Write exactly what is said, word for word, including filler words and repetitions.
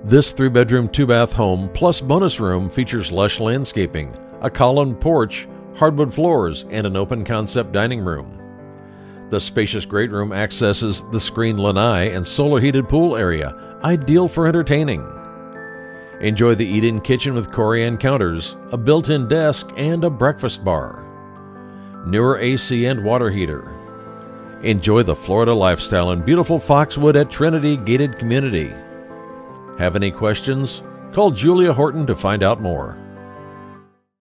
This three-bedroom, two-bath home plus bonus room features lush landscaping, a columned porch, hardwood floors, and an open-concept dining room. The spacious great room accesses the screened lanai and solar-heated pool area, ideal for entertaining. Enjoy the eat-in kitchen with Corian counters, a built-in desk, and a breakfast bar. Newer A C and water heater. Enjoy the Florida lifestyle in beautiful Foxwood at Trinity Gated Community. Have any questions? Call Julia Horton to find out more.